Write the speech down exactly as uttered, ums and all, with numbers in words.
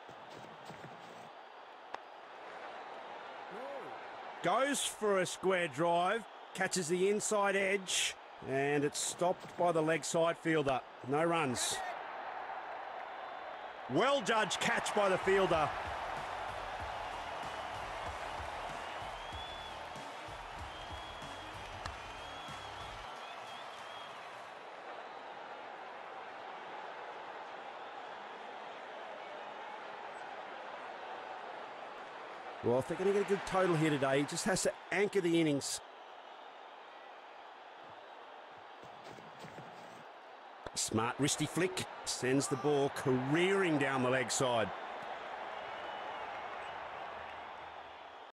Goes for a square drive, catches the inside edge, and it's stopped by the leg side fielder. No runs. Well judged catch by the fielder. Well, if they're going to get a good total here today, he just has to anchor the innings. Smart wristy flick sends the ball careering down the leg side.